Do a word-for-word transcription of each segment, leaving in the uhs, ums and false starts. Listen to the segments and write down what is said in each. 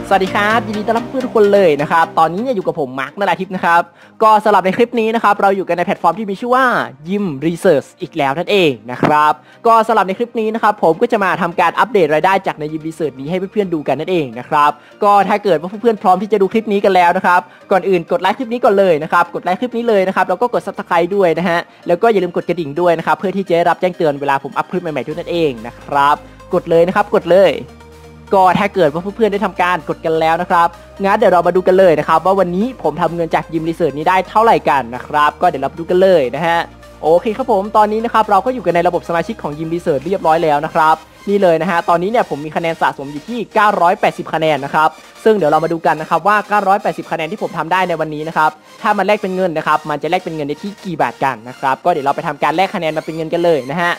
สวัสดีครับยินดีต้อนรับเพื่อนทุกคนเลยนะครับตอนนี้เนี่ยอยู่กับผมมาร์คนราธิปนะครับก็สำหรับในคลิปนี้นะครับเราอยู่กันในแพลตฟอร์มที่มีชื่อว่ายิมรีเสิร์ชอีกแล้วนั่นเองนะครับก็สำหรับในคลิปนี้นะครับผมก็จะมาทำการอัปเดตรายได้จากในยิมรีเสิร์ชนี้ให้เพื่อนๆดูกันนั่นเองนะครับก็ถ้าเกิดว่าเพื่อนๆพร้อมที่จะดูคลิปนี้กันแล้วนะครับก่อนอื่นกดไลค์คลิปนี้ก่อนเลยนะครับกดไลค์คลิปนี้เลยนะครับแล้วก็กด ซับสไครบ์ ด้วยนะฮะแล้วก็อย่าลืมกดกระดิ่งด้วยนะครับเพื่อที่จะรับแจ้งเตือนเวลาผมอัพคลิปใหม่ๆด้วยนั่นเองนะครับกดเลยนะครับกดเลยก็ถ้าเกิดว่าเพื่อนๆได้ทำการกดกันแล้วนะครับงั้นเดี๋ยวเรามาดูกันเลยนะครับว่าวันนี้ผมทำเงินจากยิมรีเสิร์ชนี้ได้เท่าไหร่กันนะครับก็เดี๋ยวเราดูกันเลยนะฮะโอเคครับผมตอนนี้นะครับเราก็อยู่กันในระบบสมาชิกของยิมรีเสิร์ชเรียบร้อยแล้วนะครับนี่เลยนะฮะตอนนี้เนี่ยผมมีคะแนนสะสมอยู่ที่เก้าร้อยแปดสิบคะแนนนะครับซึ่งเดี๋ยวเรามาดูกันนะครับว่าเก้าร้อยแปดสิบคะแนนที่ผมทำได้ในวันนี้นะครับถ้ามันแลกเป็นเงินนะครับมันจะแลกเป็นเงินได้ที่กี่บาทกันนะครับก็เดี๋ยวเราไปทำการแลกคะแนนมาเป็นเงินกันเลยนะฮะ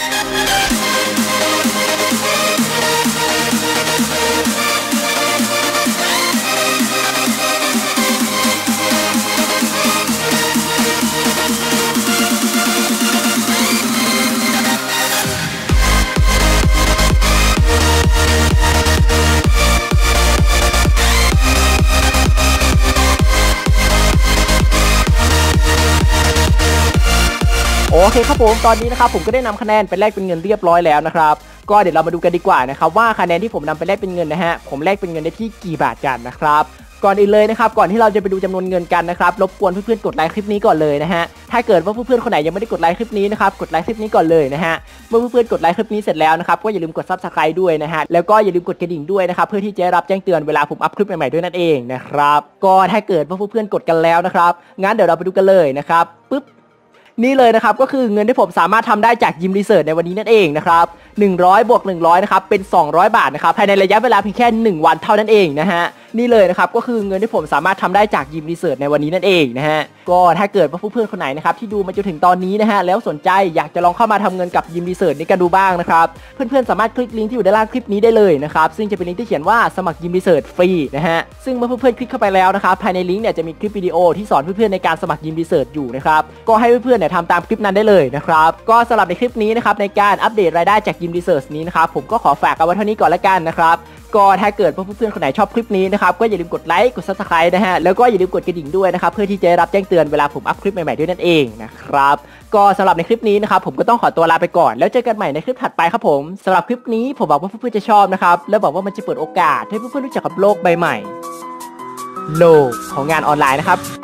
โอเคครับผมตอนนี้นะครับผมก็ได้นำคะแนนไปแลกเป็นเงินเรียบร้อยแล้วนะครับก็เดี๋ยวเรามาดูกันดีกว่านะครับว่าคะแนนที่ผมนำไปแลกเป็นเงินนะฮะผมแลกเป็นเงินได้ที่กี่บาทกันนะครับก่อนอื่นเลยนะครับก่อนที่เราจะไปดูจำนวนเงินกันนะครับรบกวนเพื่อนๆกดไลค์คลิปนี้ก่อนเลยนะฮะถ้าเกิดว่าเพื่อนๆคนไหนยังไม่ได้กดไลค์คลิปนี้นะครับกดไลค์คลิปนี้ก่อนเลยนะฮะเมื่อเพื่อนๆกดไลค์คลิปนี้เสร็จแล้วนะครับก็อย่าลืมกด ซับสไครบ์ ด้วยนะฮะแล้วก็อย่าลืมกดกระดิ่งด้วยนะครับเพื่อที่จะรับแจ้งเตือนเวลาผมอัพคลิปใหม่ๆด้วยนั่นเองนะครับก็ถ้าเกิดว่าเพื่อนๆกดกันแล้วนะครับงั้นเดี๋ยวเราไปดูกันเลยนะครับปึ๊บนี่เลยนะครับก็คือเงินที่ผมสามารถทำได้จากยิมรีเสิร์ชในวันนี้นั่นเองนะครับหนึ่งร้อยบวกหนึ่งร้อยนะครับเป็นสองร้อยบาทนะครับภายในระยะเวลาเพียงแค่หนึ่งวันเท่านั้นเองนะฮะนี่เลยนะครับก็คือเงินที่ผมสามารถทำได้จากยิมรีเสิร์ชในวันนี้นั่นเองนะฮะก็ถ้าเกิดว่าเพื่อนๆคนไหนนะครับที่ดูมาจนถึงตอนนี้นะฮะแล้วสนใจอยากจะลองเข้ามาทำเงินกับยิมรีเสิร์ชนี้กันดูบ้างนะครับเพื่อนๆสามารถคลิกลิงก์ที่อยู่ด้านล่างคลิปนี้ได้เลยนะครับซึ่งจะเป็นลิงก์ที่เขียนว่าสมัครยิมรีเสิร์ชฟรีนะฮะซึ่งเมื่อเพื่อนๆคลิกเข้าไปแล้วนะครับภายในลิงก์เนี่ยจะมีคลิปวิดีโอที่สอนเพื่อนๆในการสมัครยิมรีเสิร์ชอยู่นะครับก็ให้เพื่อนๆเนี่ยทำตามคลิปนั้นได้เลยนะครับก็สำหรับในคลิปนี้นะครับในการอัปเดตรายได้จากยิมรีเสิร์ชนี้นะครับผมก็ขอฝากเอาไว้เท่านี้ก่อนละกันนะครับก็ถ้าเกิดเพื่อนๆคนไหนชอบคลิปนี้นะครับก็อย่าลืมกดไลค์กด ซับสไครบ์ นะฮะแล้วก็อย่าลืมกดกระดิ่งด้วยนะครับเพื่อที่จะรับแจ้งเตือนเวลาผมอัพคลิปใหม่ๆด้วยนั่นเองนะครับก็สำหรับในคลิปนี้นะครับผมก็ต้องขอตัวลาไปก่อนแล้วเจอกันใหม่ในคลิปถัดไปครับผมสำหรับคลิปนี้ผมหวังว่าเพื่อนๆจะชอบนะครับและหวังว่ามันจะเปิดโอกาสให้เพื่อนๆรู้จักกับโลกใบใหม่โลกของงานออนไลน์นะครับ